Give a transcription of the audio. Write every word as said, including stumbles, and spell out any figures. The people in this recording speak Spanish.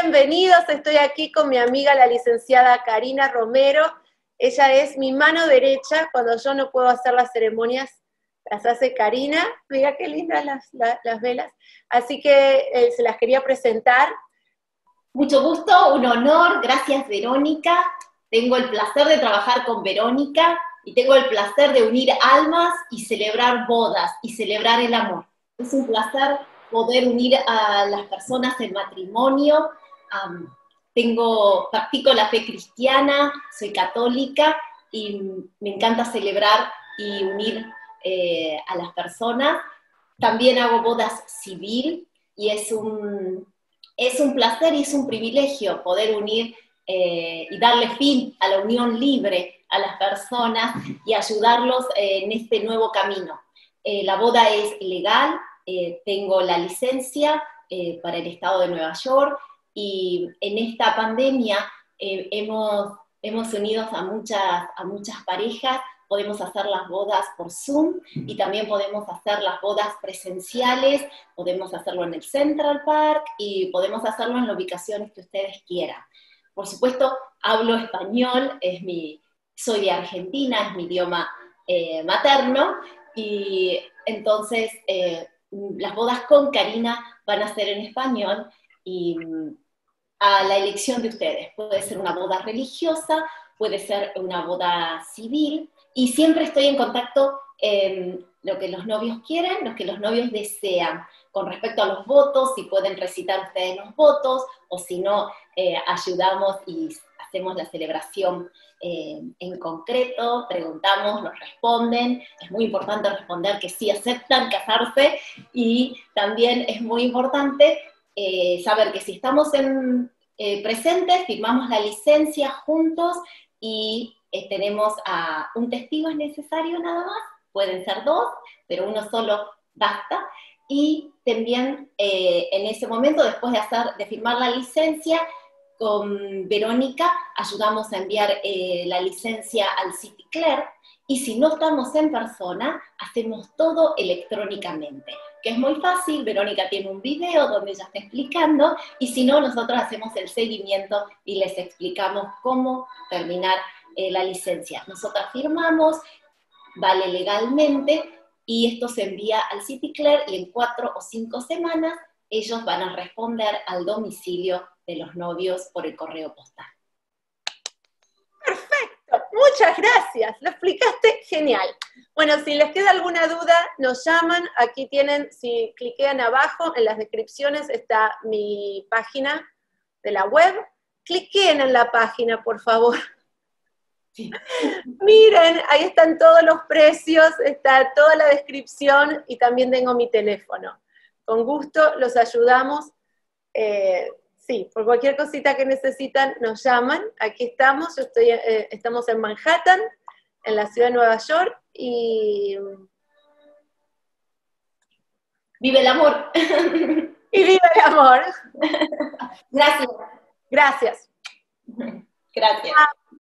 Bienvenidos, estoy aquí con mi amiga la licenciada Karina Romero. Ella es mi mano derecha, cuando yo no puedo hacer las ceremonias, las hace Karina. Mira qué lindas las, las, las velas. Así que eh, se las quería presentar. Mucho gusto, un honor, gracias Verónica. Tengo el placer de trabajar con Verónica y tengo el placer de unir almas y celebrar bodas y celebrar el amor. Es un placer poder unir a las personas en matrimonio. Um, tengo, practico la fe cristiana, soy católica y me encanta celebrar y unir eh, a las personas. También hago bodas civil y es un, es un placer y es un privilegio poder unir eh, y darle fin a la unión libre a las personas y ayudarlos eh, en este nuevo camino. Eh, la boda es legal, eh, tengo la licencia eh, para el estado de Nueva York y en esta pandemia eh, hemos, hemos unido a muchas, a muchas parejas. Podemos hacer las bodas por Zoom y también podemos hacer las bodas presenciales, podemos hacerlo en el Central Park y podemos hacerlo en las ubicaciones que ustedes quieran. Por supuesto, hablo español, es mi, soy de Argentina, es mi idioma eh, materno, y entonces eh, las bodas con Karina van a ser en español y a la elección de ustedes. Puede ser una boda religiosa, puede ser una boda civil, y siempre estoy en contacto en lo que los novios quieren, lo que los novios desean. Con respecto a los votos, si pueden recitar ustedes los votos, o si no, eh, ayudamos y hacemos la celebración eh, en concreto, preguntamos, nos responden. Es muy importante responder que sí aceptan casarse, y también es muy importante eh, saber que si estamos en, eh, presentes, firmamos la licencia juntos y Eh, tenemos a un testigo, es necesario nada más, pueden ser dos, pero uno solo basta, y también eh, en ese momento, después de, hacer, de firmar la licencia, con Verónica ayudamos a enviar eh, la licencia al City Clerk, y si no estamos en persona, hacemos todo electrónicamente, que es muy fácil. Verónica tiene un video donde ella está explicando, y si no, nosotros hacemos el seguimiento y les explicamos cómo terminar Eh, la licencia. Nosotras firmamos, vale legalmente, y esto se envía al City Clerk, y en cuatro o cinco semanas ellos van a responder al domicilio de los novios por el correo postal. Perfecto, muchas gracias, lo explicaste genial. Bueno, si les queda alguna duda, nos llaman. Aquí tienen, si cliquean abajo, en las descripciones está mi página de la web. Cliquen en la página, por favor. Sí. Miren, ahí están todos los precios, está toda la descripción, y también tengo mi teléfono. Con gusto los ayudamos. Eh, sí, por cualquier cosita que necesitan, nos llaman. Aquí estamos, yo estoy, eh, estamos en Manhattan, en la ciudad de Nueva York, y... ¡Vive el amor! ¡Y vive el amor! Gracias. Gracias. Gracias. Ah,